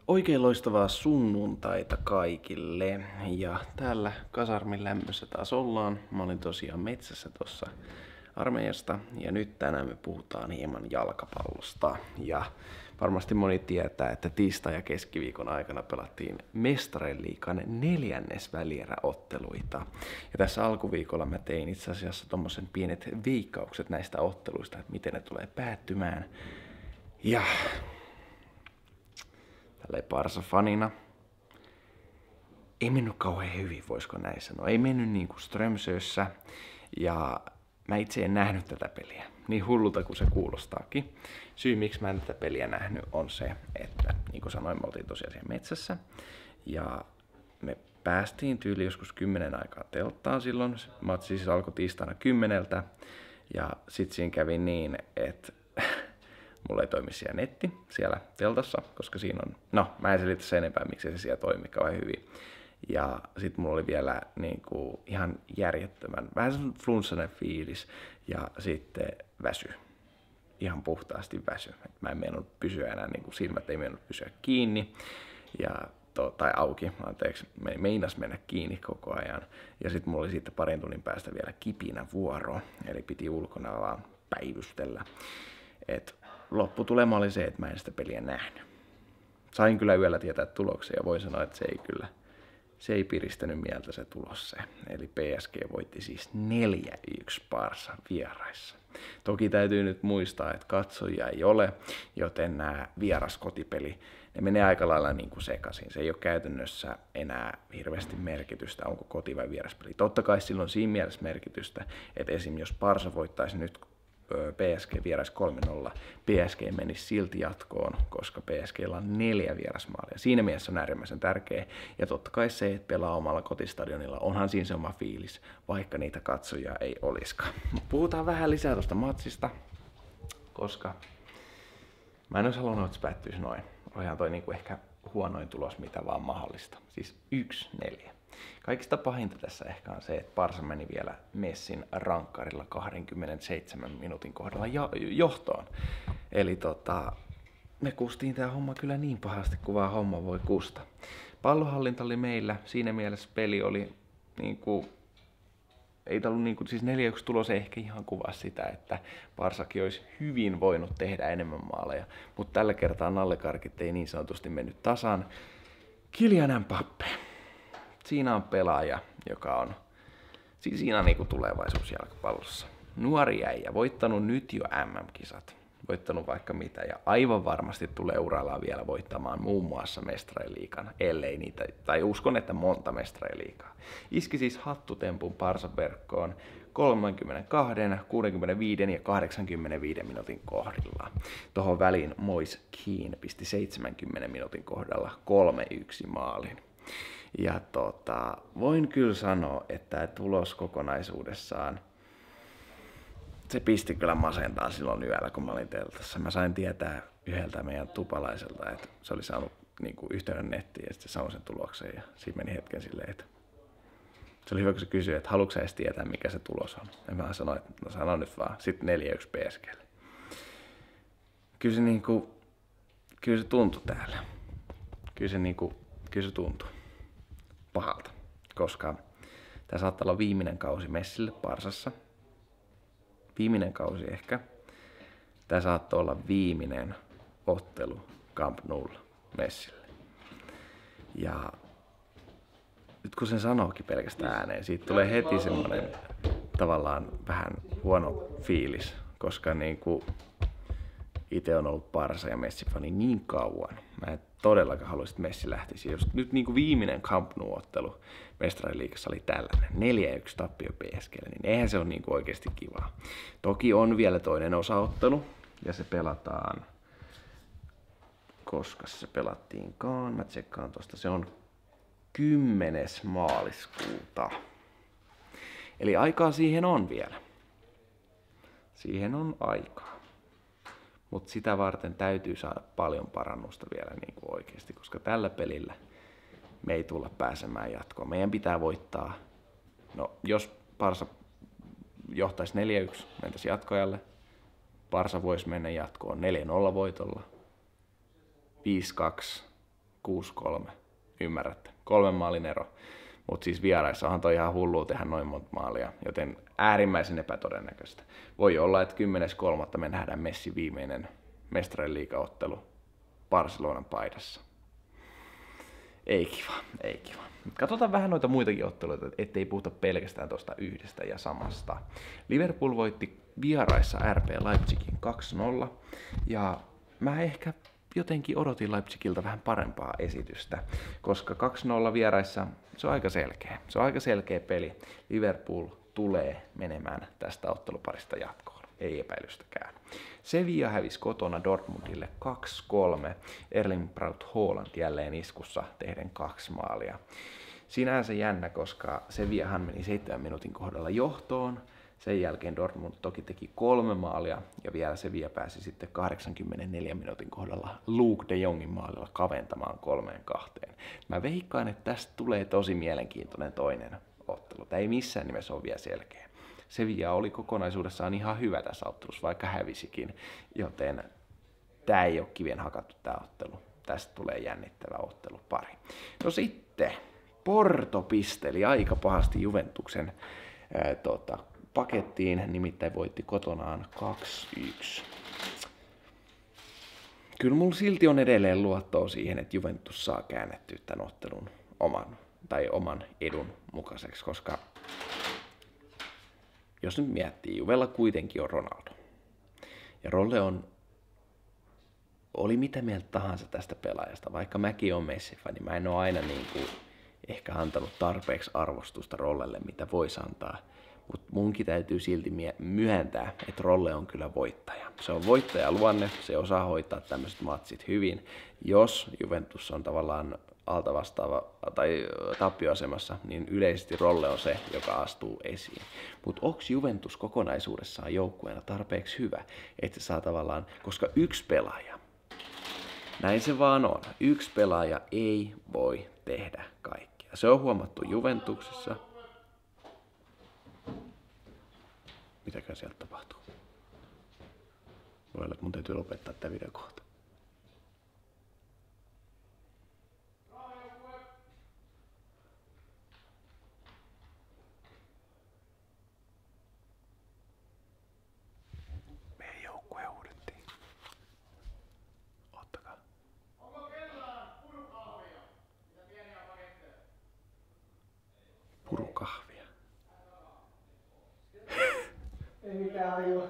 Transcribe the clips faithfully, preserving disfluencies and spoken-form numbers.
Oikein loistavaa sunnuntaita kaikille. Ja täällä kasarmin lämmössä taas ollaan. Mä olin tosiaan metsässä tuossa armeijasta. Ja nyt tänään me puhutaan hieman jalkapallosta. Ja varmasti moni tietää, että tiistai- ja keskiviikon aikana pelattiin Mestarien liigan neljännesvälieräotteluita. Ja tässä alkuviikolla mä tein itse asiassa tommosen pienet veikkaukset näistä otteluista, että miten ne tulee päättymään. Ja tälleen Barca-fanina ei mennyt kauhean hyvin, voisiko näin sanoa. Ei mennyt niin kuin Strömsössä ja mä itse en nähnyt tätä peliä. Niin hullulta kuin se kuulostaakin. Syy miksi mä en tätä peliä nähnyt on se, että niin kuin sanoin, me oltiin tosiaan siellä metsässä. Ja me päästiin tyyli joskus kymmenen aikaa telttaan silloin. Matsi siis alkoi tiistaina kymmeneltä. Ja sit siinä kävi niin, että mulla ei toimi siellä netti siellä teltassa, koska siinä on, no mä en selitä sen enempää, miksi se siellä toimi kauhean hyvin. Ja sit mulla oli vielä niinku ihan järjettömän, vähän semmoinen flunssainen fiilis ja sitten väsy. Ihan puhtaasti väsy. Et mä en meinannut pysyä enää, niinku silmät ei meinannut pysyä kiinni ja to, tai auki, anteeksi, meinas mennä kiinni koko ajan. Ja sit mulla oli siitä parin tunnin päästä vielä kipinä vuoro, eli piti ulkona vaan päivystellä. Et lopputulema oli se, että mä en sitä peliä nähnyt. Sain kyllä yöllä tietää tuloksia ja voin sanoa, että se ei kyllä, se ei piristänyt mieltä se tulos se. Eli P S G voitti siis neljä yksi Barcan vieraissa. Toki täytyy nyt muistaa, että katsojia ei ole, joten nämä vieraskotipeli, ne menee aika lailla niin kuin sekaisin. Se ei ole käytännössä enää hirveästi merkitystä, onko koti- vai vieraspeli. Totta kai sillä on siinä mielessä merkitystä, että esim. Jos Barca voittaisi nyt P S G vierais kolme nolla, P S G menisi silti jatkoon, koska P S G:llä on neljä vierasmaalia. Siinä mielessä on äärimmäisen tärkeä. Ja totta kai se, että pelaa omalla kotistadionilla, onhan siinä se oma fiilis, vaikka niitä katsojia ei olisikaan. Puhutaan vähän lisää tuosta matsista, koska mä en olisi halunnut, että se päättyisi noin. Olihan toi niinku ehkä huonoin tulos, mitä vaan mahdollista. Siis yksi neljä. Kaikista pahinta tässä ehkä on se, että Barca meni vielä Messin rankkarilla kaksikymmentäseitsemän minuutin kohdalla jo- johtoon. Eli tota, me kustiin tää homma kyllä niin pahasti kuin vaan homma voi kusta. Pallohallinta oli meillä, siinä mielessä peli oli niinku, ei ollut niinku, siis neljä yksi tulos ei ehkä ihan kuvaa sitä, että Barcakin olisi hyvin voinut tehdä enemmän maaleja, mutta tällä kertaa nallekarkit ei niin sanotusti mennyt tasan. Kylian Mbappé. Siinä on pelaaja, joka on, siis siinä on niinku tulevaisuus jalkapallossa. Nuori äijä, voittanut nyt jo M M-kisat, voittanut vaikka mitä ja aivan varmasti tulee urallaan vielä voittamaan muun muassa Mestarien liigan, ellei niitä, tai uskon, että monta Mestarien liigaa. Iski siis hattutempun Barcan verkkoon kolmekymmentäkaksi, kuusikymmentäviisi ja kahdeksankymmentäviisi minuutin kohdilla. Tuohon väliin Moise Kean pisti seitsemänkymmenen minuutin kohdalla kolme yksi maalin. Ja tota, voin kyllä sanoa, että tulos kokonaisuudessaan, se pisti kyllä masentaa silloin yöllä, kun mä olin teltassa. Mä sain tietää yhdeltä meidän tupalaiselta, että se oli saanut niin kuin yhteyden nettiin ja sitten sanoi sen tuloksen. Ja siinä meni hetken silleen, että se oli hyvä, kun se kysyi, että haluatko sä edes tietää, mikä se tulos on. Ja mä sanoin, että no sano nyt vaan. Sitten neljä yksi P S G:lle. Kyllä se, niin kuin, kyllä se tuntui täällä. Kyllä se, niin kuin, kyllä se tuntui pahalta, koska tämä saattaa olla viimeinen kausi Messille Barcassa. Viimeinen kausi ehkä. Tämä saattaa olla viimeinen ottelu Camp Noulla Messille. Ja nyt kun sen sanookin pelkästään ääneen, siitä tulee heti semmoinen tavallaan vähän huono fiilis, koska niin kuin itse on ollut Barca ja Messi-fani niin kauan. Mä en todellakaan haluaisi, että Messi lähtisi. Jos nyt niin kuin viimeinen Camp Nou-ottelu Mestarien liigassa oli tällainen, neljä yksi tappio P S G:lle, niin eihän se ole niin kuin oikeasti kivaa. Toki on vielä toinen osaottelu, ja se pelataan, koska se pelattiinkaan, mä tsekkaan tosta, se on kymmenes maaliskuuta. Eli aikaa siihen on vielä. Siihen on aikaa. Mutta sitä varten täytyy saada paljon parannusta vielä niin kuin oikeasti, koska tällä pelillä me ei tulla pääsemään jatkoon. Meidän pitää voittaa, no jos Barca johtaisi neljä yksi, mentäisi jatkoajalle, Barca voisi mennä jatkoon neljä nolla voitolla, viisi kaksi kuusi kolme. Ymmärrätte. Kolmen maalin ero. Mutta siis vieraissa onhan toi ihan hullua tehdä noin monta maalia, joten äärimmäisen epätodennäköistä. Voi olla, että kymmenes kolmatta me nähdään Messi viimeinen mestarien liigaottelu Barcelonan paidassa. Ei kiva, ei kiva. Katsotaan vähän noita muitakin otteluita, ettei puhuta pelkästään tuosta yhdestä ja samasta. Liverpool voitti vieraissa R B Leipzigin kaksi nolla, ja mä ehkä jotenkin odotin Leipzigiltä vähän parempaa esitystä, koska kaksi nolla vieraissa se on aika selkeä. Se on aika selkeä peli. Liverpool tulee menemään tästä otteluparista jatkoon. Ei epäilystäkään. Sevilla hävisi kotona Dortmundille kaksi kolme. Erling Braut Haaland jälleen iskussa tehden kaksi maalia. Sinänsä jännä, koska Sevillahan meni seitsemän minuutin kohdalla johtoon. Sen jälkeen Dortmund toki teki kolme maalia ja vielä Sevilla pääsi sitten kahdeksankymmentäneljän minuutin kohdalla Luuk de Jongin maalilla kaventamaan kolmeen kahteen. Mä veikkaan, että tästä tulee tosi mielenkiintoinen toinen ottelu. Tämä ei missään nimessä ole vielä selkeä. Sevilla oli kokonaisuudessaan ihan hyvä tässä ottelussa, vaikka hävisikin, joten tämä ei ole kivien hakattu tämä ottelu. Tästä tulee jännittävä ottelupari. No sitten Porto pisteli aika pahasti Juventuksen ää, tota, pakettiin, nimittäin voitti kotonaan kaksi yksi. Kyllä mulla silti on edelleen luottoa siihen, että Juventus saa käännettyä tämän ottelun oman, tai oman edun mukaiseksi, koska jos nyt miettii, Juvella kuitenkin on Ronaldo. Ja Rolle on, oli mitä mieltä tahansa tästä pelaajasta, vaikka mäkin on Messi-fani, niin mä en ole aina niin kuin ehkä antanut tarpeeksi arvostusta Rollelle, mitä voisi antaa. Mutta munkin täytyy silti myöntää, että Rolle on kyllä voittaja. Se on voittaja luonne, se osaa hoitaa tämmöiset matsit hyvin. Jos Juventus on tavallaan alta vastaava tai tappioasemassa, niin yleisesti Rolle on se, joka astuu esiin. Mutta onko Juventus kokonaisuudessaan joukkueena tarpeeksi hyvä, että se saa tavallaan, koska yksi pelaaja, näin se vaan on, yksi pelaaja ei voi tehdä kaikkea. Se on huomattu Juventuksessa. Mitäkään sieltä tapahtuu? Voi olla, että mun täytyy lopettaa tämä video kohta. Meidän joukkue uudettiin. Ottakaa. Onko kellään purukahvia? Mitä pieniä paketteja? Purukahvia. Ei mitään ajua.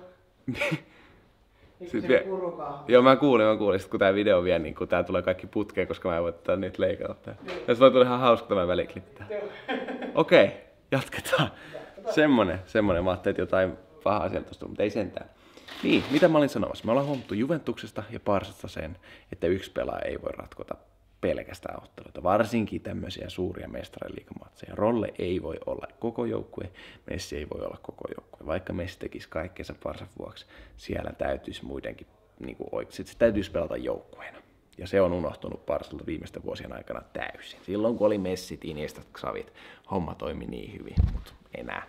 Sitten vie... Joo, mä kuulin, mä kuulin. Sitten kun tää video vie, niin kun tää tulee kaikki putkeen, koska mä en voi tätä nyt leikata tää. Ja se voi tulla ihan hauska tämä väliklippi tää. Okei, okay, jatketaan. Semmonen, semmonen. Mä ajattelin, että jotain pahaa sieltä tosta, mutta ei sentään. Niin, mitä mä olin sanomassa? Me ollaan huomattu Juventuksesta ja Barsasta sen, että yksi pelaaja ei voi ratkota pelkästään otteluita, varsinkin tämmöisiä suuria mestariliigamatseja. Rolle ei voi olla koko joukkue, Messi ei voi olla koko joukkue. Vaikka Messi tekisi kaikkensa Barsan vuoksi, siellä täytyisi muidenkin, niin kuin oikein, se täytyisi pelata joukkueena. Ja se on unohtunut Barsalta viimeisten vuosien aikana täysin. Silloin kun oli Messi, Iniesta, Xavit, homma toimi niin hyvin, mutta enää.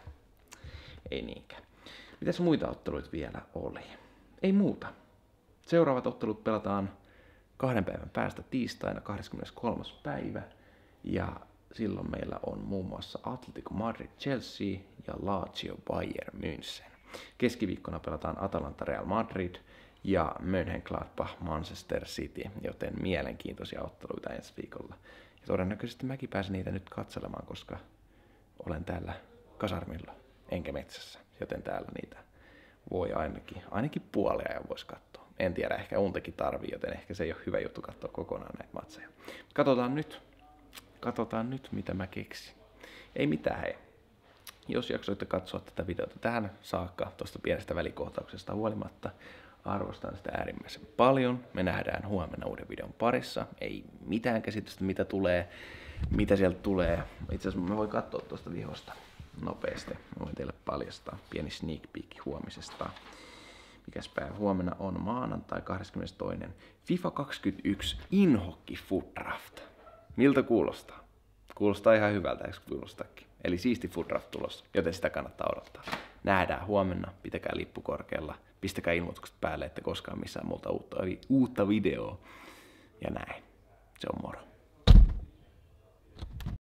Ei niinkään. Mitäs muita otteluita vielä oli? Ei muuta. Seuraavat ottelut pelataan kahden päivän päästä tiistaina kahdeskymmeneskolmas päivä. Ja silloin meillä on muun muassa Atletico Madrid Chelsea ja Lazio Bayern München. Keskiviikkona pelataan Atalanta Real Madrid ja Mönchengladbach Manchester City, joten mielenkiintoisia otteluita ensi viikolla. Ja todennäköisesti mäkin pääsen niitä nyt katselemaan, koska olen täällä kasarmilla enkä metsässä, joten täällä niitä voi ainakin, ainakin puolia ja voisi katsoa. En tiedä, ehkä untakin tarvii, joten ehkä se ei ole hyvä juttu katsoa kokonaan näitä matseja. Katsotaan nyt, katsotaan nyt mitä mä keksin. Ei mitään hei. Jos jaksoitte katsoa tätä videota tähän saakka, tuosta pienestä välikohtauksesta huolimatta, arvostan sitä äärimmäisen paljon. Me nähdään huomenna uuden videon parissa. Ei mitään käsitystä, mitä tulee, mitä sieltä tulee. Itse asiassa mä voin katsoa tuosta vihosta nopeasti. Mä voin teille paljastaa pieni sneak peek huomisesta. Mikäs päivä huomenna on maanantai kahdeskymmenestoinen FIFA kaksikymmentäyksi Inhokki Food Draft. Miltä kuulostaa? Kuulostaa ihan hyvältä, eikö kuulostakin? Eli siisti Food Draft tulossa, joten sitä kannattaa odottaa. Nähdään huomenna, pitäkää lippu korkealla, pistäkää ilmoitukset päälle, että koskaan missään muuta uutta, uutta videoa. Ja näin. Se on moro.